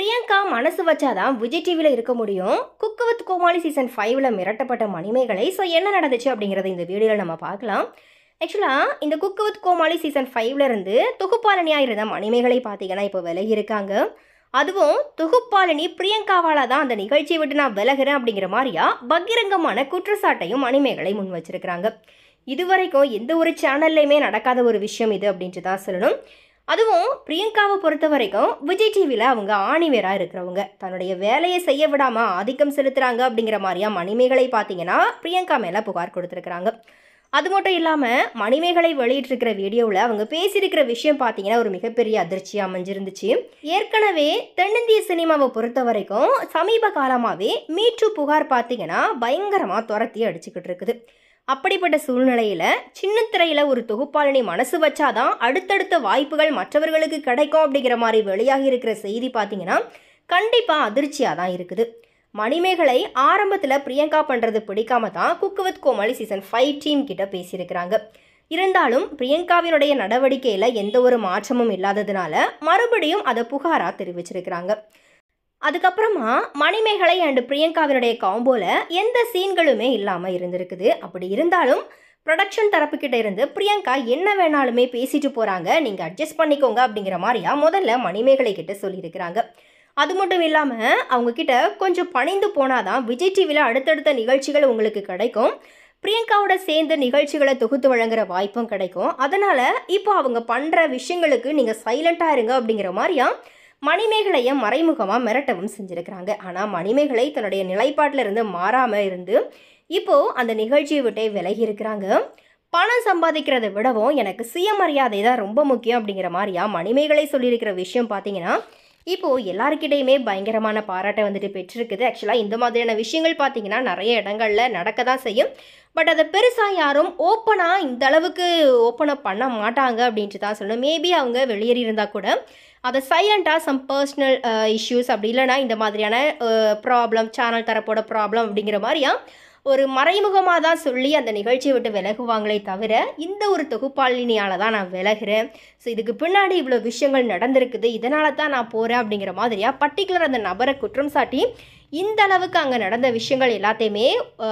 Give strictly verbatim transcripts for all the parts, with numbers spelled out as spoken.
பிரியங்கா மனசு வச்சாதான் விஜய் டிவியில் இருக்க முடியும். குக்கு வித் கோமாளி சீசன் ஃபைவ்ல மிரட்டப்பட்ட மணிமேகலை. ஸோ என்ன நடந்துச்சு அப்படிங்கிறத இந்த வீடியோவில் நம்ம பார்க்கலாம். ஆக்சுவலாக இந்த குக்கு வித் கோமாளி சீசன் ஃபைவ்ல இருந்து தொகுப்பாளனியாக இருந்த மணிமேகலை பார்த்தீங்கன்னா இப்போ விலகி இருக்காங்க. அதுவும் தொகுப்பாளனி பிரியங்காவால் தான் அந்த நிகழ்ச்சியை விட்டு நான் விலகிறேன் அப்படிங்கிற மாதிரியா பகிரங்கமான குற்றச்சாட்டையும் மணிமேகலை முன் வச்சிருக்கிறாங்க. இதுவரைக்கும் எந்த ஒரு சேனல்லையுமே நடக்காத ஒரு விஷயம் இது அப்படின்ட்டு தான் சொல்லணும். அதுவும் பிரியங்காவை பொறுத்த வரைக்கும் விஜய் டிவியில் அவங்க ஆணிவேராக இருக்கிறவங்க, தன்னுடைய வேலையை செய்ய விடாமல் ஆதிக்கம் செலுத்துகிறாங்க அப்படிங்கிற மாதிரியா மணிமேகலை பார்த்தீங்கன்னா பிரியங்கா மேலே புகார் கொடுத்துருக்குறாங்க. அது மட்டும் இல்லாமல் மணிமேகலை வெளியிட்டிருக்கிற வீடியோவில் அவங்க பேசியிருக்கிற விஷயம் பார்த்தீங்கன்னா ஒரு மிகப்பெரிய அதிர்ச்சியாக அமைஞ்சிருந்துச்சு. ஏற்கனவே தென்னிந்திய சினிமாவை பொறுத்த வரைக்கும் சமீப காலமாகவே மீட்டு புகார் பார்த்தீங்கன்னா பயங்கரமாக துரத்தி அடிச்சுக்கிட்டு இருக்குது. அப்படிப்பட்ட சூழ்நிலையில் சின்ன திரையில் ஒரு தொகுப்பாளனி மனசு வச்சாதான் அடுத்தடுத்த வாய்ப்புகள் மற்றவர்களுக்கு கிடைக்கும் அப்படிங்கிற மாதிரி வெளியாகி இருக்கிற செய்தி பார்த்தீங்கன்னா கண்டிப்பாக அதிர்ச்சியாக தான் இருக்குது. மணிமேகலை ஆரம்பத்தில் பிரியங்கா பண்ணுறது பிடிக்காம தான் cooku with Comali season five team கிட்ட பேசியிருக்கிறாங்க. இருந்தாலும் பிரியங்காவினுடைய நடவடிக்கையில் எந்த ஒரு மாற்றமும் இல்லாததுனால மறுபடியும் அதை புகாராக தெரிவிச்சிருக்கிறாங்க. அதுக்கப்புறமா மணிமேகலை அண்ட் பிரியங்காவினுடைய காம்போல எந்த சீன்களுமே இல்லாமல் இருந்திருக்குது. அப்படி இருந்தாலும் ப்ரொடக்ஷன் தரப்புக்கிட்ட இருந்து பிரியங்கா என்ன வேணாலுமே பேசிட்டு போகிறாங்க, நீங்கள் அட்ஜஸ்ட் பண்ணிக்கோங்க அப்படிங்கிற மாதிரியா முதல்ல மணிமேகலை கிட்ட சொல்லியிருக்கிறாங்க. அது மட்டும் இல்லாமல் அவங்கக்கிட்ட கொஞ்சம் பணிந்து போனாதான் விஜய் டிவியில் அடுத்தடுத்த நிகழ்ச்சிகள் உங்களுக்கு கிடைக்கும், பிரியங்காவோட சேர்ந்து நிகழ்ச்சிகளை தொகுத்து வழங்குற வாய்ப்பும் கிடைக்கும். அதனால் இப்போ அவங்க பண்ணுற விஷயங்களுக்கு நீங்கள் சைலண்ட்டாக இருங்க அப்படிங்கிற மாதிரியா மணிமேகலையை மறைமுகமாக மிரட்டவும் செஞ்சுருக்கிறாங்க. ஆனால் மணிமேகலை தன்னுடைய நிலைப்பாட்டில் இருந்து மாறாமல் இருந்து இப்போது அந்த நிகழ்ச்சியை விட்டே விலகி இருக்கிறாங்க. பணம் சம்பாதிக்கிறத விடவும் எனக்கு சுயமரியாதை தான் ரொம்ப முக்கியம் அப்படிங்கிற மாதிரியா மணிமேகலை சொல்லியிருக்கிற விஷயம் பார்த்தீங்கன்னா இப்போது எல்லாருக்கிட்டையுமே பயங்கரமான பாராட்டை வந்துட்டு பெற்றிருக்குது. ஆக்சுவலாக இந்த மாதிரியான விஷயங்கள் பார்த்தீங்கன்னா நிறைய இடங்களில் நடக்க தான் செய்யும். பட் அதை பெருசாக யாரும் ஓப்பனாக இந்த அளவுக்கு ஓப்பனப் பண்ண மாட்டாங்க அப்படின்ட்டு தான் சொல்லணும். மேபி அவங்க வெளியேறி இருந்தால் கூட அதை சைலண்ட்டாக சம் பர்சனல் இஷ்யூஸ் அப்படி இல்லைனா இந்த மாதிரியான ப்ராப்ளம் சேனல் தரப்போட ப்ராப்ளம் அப்படிங்கிற மாதிரியா ஒரு மறைமுகமாக தான் சொல்லி அந்த நிகழ்ச்சியை விட்டு விலகுவாங்களே தவிர இந்த ஒரு தொகுப்பாளினியால் தான் நான் விலகிறேன், ஸோ இதுக்கு பின்னாடி இவ்வளோ விஷயங்கள் நடந்திருக்குது, இதனால தான் நான் போகிறேன் அப்படிங்கிற மாதிரியா பர்டிகுலர் அந்த நபரை குற்றம் சாட்டி இந்த அளவுக்கு அங்கே நடந்த விஷயங்கள் எல்லாத்தையுமே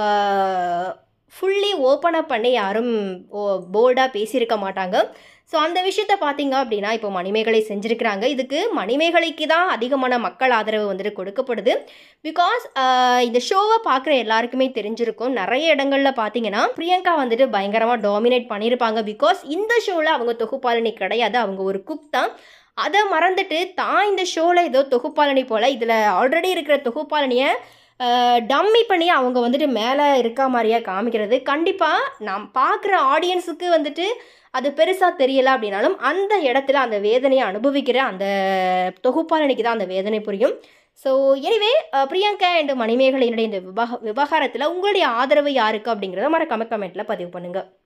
ஃபுல்லி ஓப்பனப் பண்ணி யாரும் போல்டாக பேசியிருக்க மாட்டாங்க. ஸோ அந்த விஷயத்தை பார்த்தீங்க அப்படின்னா இப்போ மணிமேகலை செஞ்சுருக்கிறாங்க. இதுக்கு மணிமேகலைக்கு தான் அதிகமான மக்கள் ஆதரவு வந்துட்டு கொடுக்கப்படுது. பிகாஸ் இந்த ஷோவை பார்க்குற எல்லாருக்குமே தெரிஞ்சிருக்கும், நிறைய இடங்களில் பார்த்தீங்கன்னா பிரியங்கா வந்துட்டு பயங்கரமாக டாமினேட் பண்ணியிருப்பாங்க. பிகாஸ் இந்த ஷோவில் அவங்க தொகுப்பாளனி கிடையாது, அவங்க ஒரு குக் தான். அதை மறந்துட்டு தான் இந்த ஷோவில் ஏதோ தொகுப்பாளனி போல் இதில் ஆல்ரெடி இருக்கிற தொகுப்பாளனியை டம்மி பண்ணி அவங்க வந்துட்டு மேலே இருக்க மாதிரியா காமிக்கிறது கண்டிப்பாக நாம் பார்க்குற ஆடியன்ஸுக்கு வந்துட்டு அது பெருசாக தெரியலை அப்படின்னாலும் அந்த இடத்துல அந்த வேதனையை அனுபவிக்கிற அந்த தொகுப்பாளனிக்கு தான் அந்த வேதனை புரியும். ஸோ எனிவே பிரியங்கா அண்ட் மணிமேகலையினுடைய இந்த விவகாரத்தில் உங்களுடைய ஆதரவு யாருக்கு அப்படிங்கிறத மறக்காம கமெண்ட்டில் பதிவு பண்ணுங்கள்.